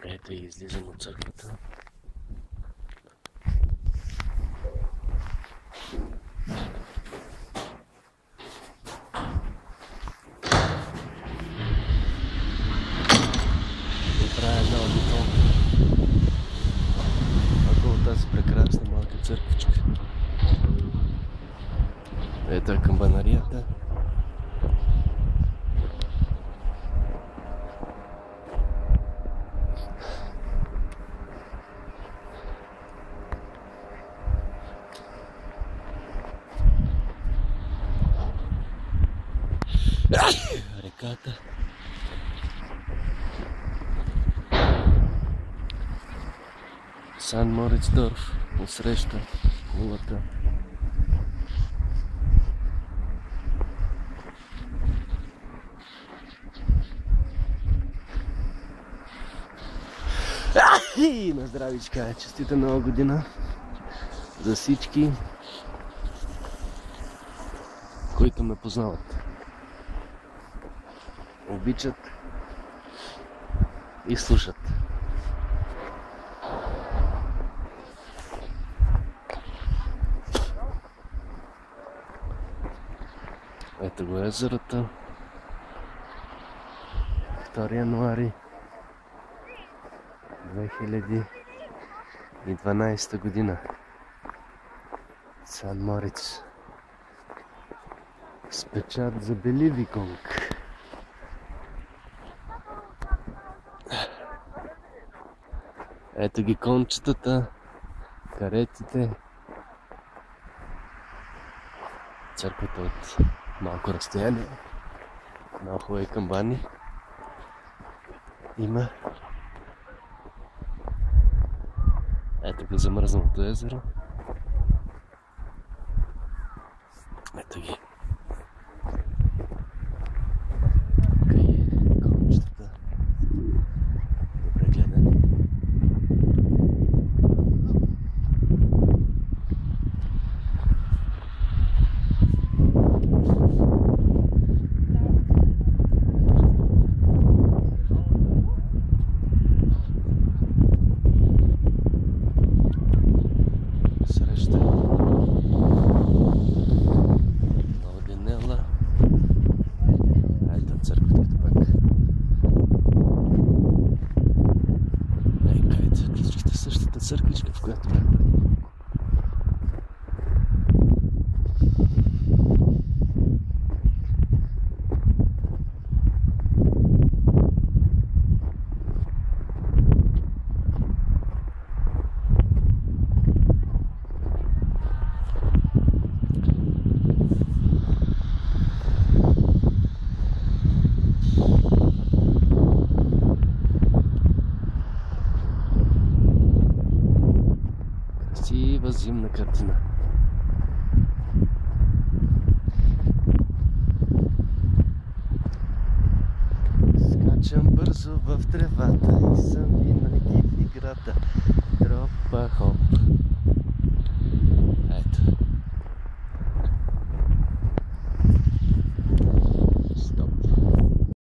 Ето и излизам от църквата. И правя една аудитория около тази прекрасна малка църквичка. Ето е камбанарията. Реката. Сан Морицдорф, отсреща кулата. И на здравичка, честита нова година за всички, които ме познават, обичат и слушат. Ето го езерото. 2 януари 2012 година. Сан Мориц. С печат за Беливиконг. Ето ги кончетата, каретите. Църквата от малко разстояние. Много хубави камбани има. Ето го замръзналото езеро. Ето ги. Кончетата. Добре гледани. Църквичка, в която бях преди малко. Красива зимна картина. Скачам бързо в тревата и съм винаги в играта. Тропа хоп.